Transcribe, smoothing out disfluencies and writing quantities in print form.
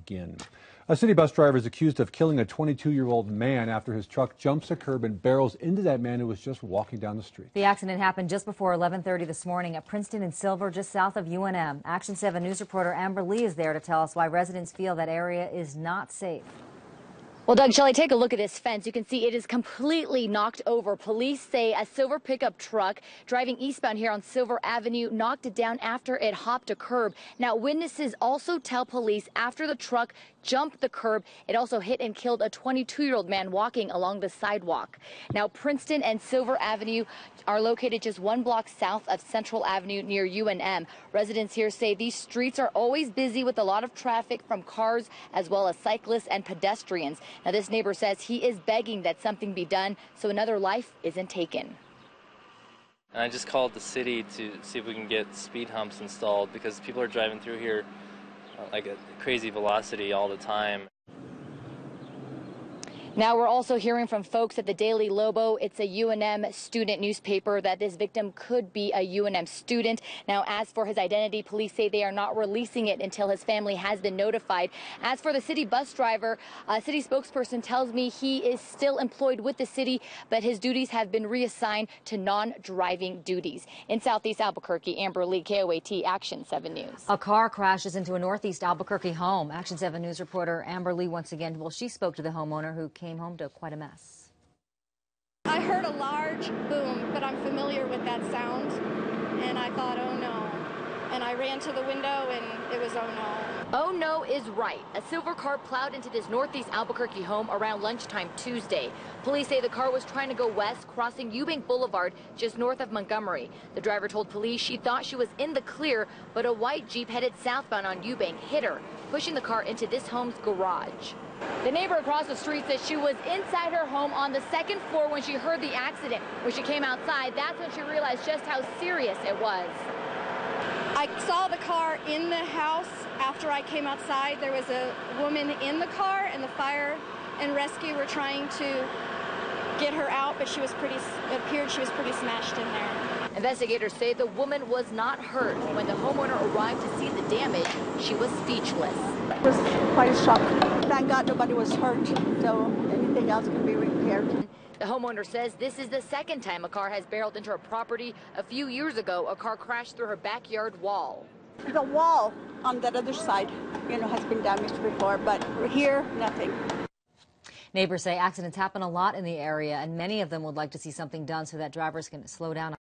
begin. A city bus driver is accused of killing a 22-year-old man after his truck jumps a curb and barrels into that man who was just walking down the street. The accident happened just before 11:30 this morning at Princeton and Silver, just south of UNM. Action 7 News reporter Amber Lee is there to tell us why residents feel that area is not safe. Well, Doug, shall I take a look at this fence? You can see it is completely knocked over. Police say a silver pickup truck driving eastbound here on Silver Avenue knocked it down after it hopped a curb. Now, witnesses also tell police after the truck jumped the curb, it also hit and killed a 22-year-old man walking along the sidewalk. Now, Princeton and Silver Avenue are located just 1 block south of Central Avenue near UNM. Residents here say these streets are always busy with a lot of traffic from cars as well as cyclists and pedestrians. Now, this neighbor says he is begging that something be done so another life isn't taken. And I just called the city to see if we can get speed humps installed because people are driving through here like a crazy velocity all the time. Now we're also hearing from folks at the Daily Lobo. It's a UNM student newspaper that this victim could be a UNM student. Now, as for his identity, police say they are not releasing it until his family has been notified. As for the city bus driver, a city spokesperson tells me he is still employed with the city, but his duties have been reassigned to non-driving duties. In Southeast Albuquerque, Amber Lee, KOAT, Action 7 News. A car crashes into a Northeast Albuquerque home. Action 7 News reporter Amber Lee once again, well, she spoke to the homeowner who came home to quite a mess. I heard a large boom, but I'm familiar with that sound, and I thought, oh no. And I ran to the window, and it was oh no. Oh no is right. A silver car plowed into this Northeast Albuquerque home around lunchtime Tuesday. Police say the car was trying to go west, crossing Eubank Boulevard just north of Montgomery. The driver told police she thought she was in the clear, but a white Jeep headed southbound on Eubank hit her, pushing the car into this home's garage. The neighbor across the street says she was inside her home on the second floor when she heard the accident. When she came outside, that's when she realized just how serious it was. I saw the car in the house. After I came outside, there was a woman in the car, and the fire and rescue were trying to get her out, but it appeared she was pretty smashed in there. Investigators say the woman was not hurt. When the homeowner arrived to see the damage, she was speechless. It was quite a shock. Thank God nobody was hurt, so anything else can be repaired. The homeowner says this is the second time a car has barreled into her property. A few years ago, a car crashed through her backyard wall. The wall on that other side, has been damaged before, but here, nothing. Neighbors say accidents happen a lot in the area, and many of them would like to see something done so that drivers can slow down.